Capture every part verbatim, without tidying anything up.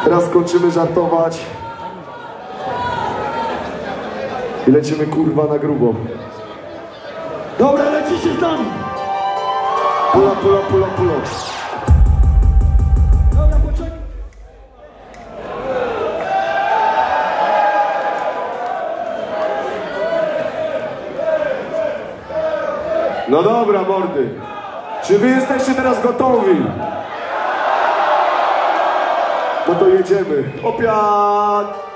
Teraz kończymy żartować i lecimy kurwa na grubo. Dobra, lecicie z nami. Pula, pula, pula, pula. Dobra, poczekaj. No dobra, mordy. Czy wy jesteście teraz gotowi? No to jedziemy. Opiat!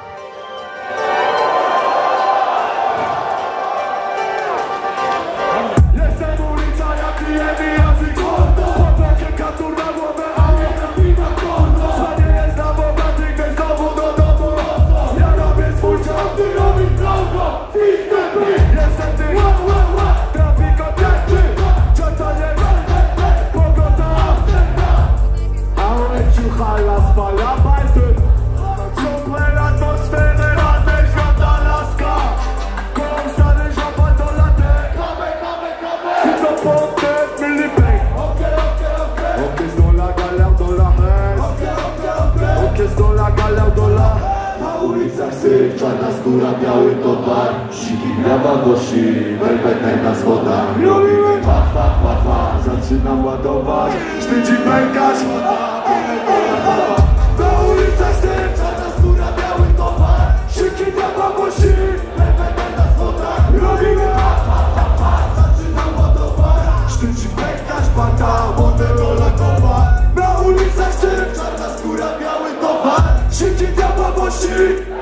Jestem ulica, ja piję język mordo. Potrafię katur na głowę, a nie wina mordo. Słanie jest na bogatych, weź znowu do domu. Ja robię swój job, ty robisz drogo. Jestem ty, trafik obiekty. Czata jest, pogoda. Ale ciuchala spala bajty. Super atmosferę, radnej świata laska. Koło stary żaba do latek. I to potem milipek. Okej, z dola galał, dola hes. Okej, z dola galał, dola. Na ulicach syf, czarna skóra, biały towar. Siki, graba, bosi, welbetek na schodach. Robimy pa, pa, pa, pa. Zaczynam ładować. Sztydzi pękać. Na ulicach syf, czarna skóra, biały towar. Siki, graba, bosi, welbetek na schodach. Robimy pa, pa, pa, pa. Zaczynam ładować. Sztydzi pękać, pata, modelola kopa. Na ulicach syf, czarna skóra, biały towar. Siki, graba, bosi.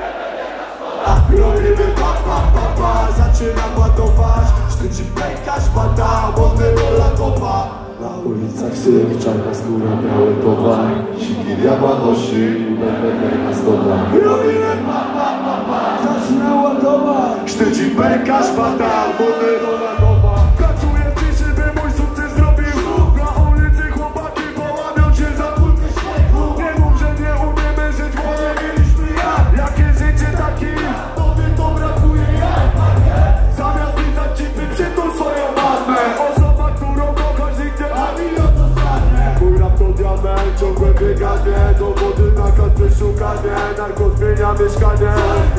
Robimy pa, pa, pa, pa. Zaczynam ładować. Sztydzi pękać, pata, modelola kopa. Na ulicach syf, czarna skóra, biały towar. Siki, diabła, nosi, będę na schodach. Robimy pa, pa, pa, pa. Zaczynam ładować. Sztydzi pękać, pata, modelola kopa. Pracuję w ciszy, by mój sukces zrobił. Na ulicy chłopaki połamią się za kulkę śmiechu. Nie mów, że nie umiemy żyć, bo nie mieliśmy jak. Jakie życie taki? Tobie to brakuje jak. Zamiast lizać ci, ty przytul swoją mamę. Osoba, którą kochasz, nigdy ani o to stanie. Mój rap to diament, ciągłe bieganie. Do wody na kasę szukanie. Narko zmienia mieszkanie.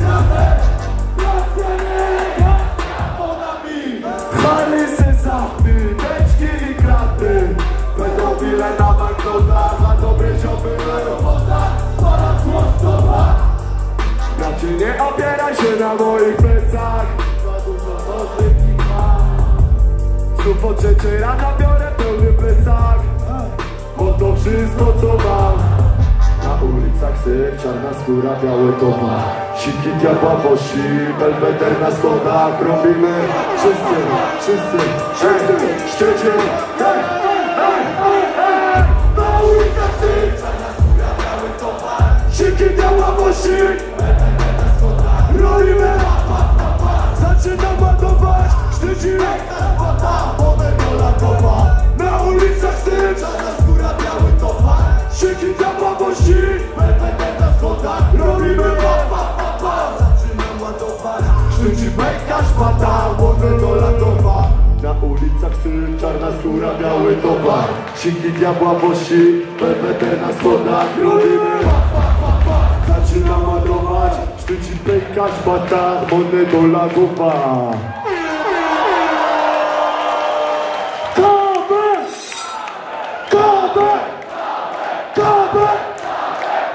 Chali sesamy, beczki i kraty. Pedofile na banknotach, a dobre ziomy na robotach. Spala złostowa. Bracie, nie opieraj się na moich plecach. Za dużo nożnych i ma. Znów o trzeciej rano biorę pełny plecak. Bo to wszystko co mam. Na ulicach syf, czarna skóra, biały towar. Siki, diabła, wosi, belweder na schodach. Robimy wszyscy, wszyscy, wszyscy, szczycie. Hej, hej, hej, hej. Na ulicach syf, czarna skóra, biały towar. Siki, diabła, wosi, belweder na schodach. Robimy pa, pa, pa, pa. Zaczynam ładować. Sztydzi ręka, pata, modelola kopa. Na ulicach syf, czarna skóra, biały towar. Siki, diabła, wosi, belweder na schodach. Robimy pa, pa, pa, pa. Zaczynam ładować. Sztydzi pękasz, pata, modelola kopa. Na ulicach syf, czarna skóra, biały towar. Siki, diabła, wosi, belweder na schodach. Robimy pa, pa, pa, pa. Zaczynam ładować. Sztydzi pękasz, pata, modelola kopa.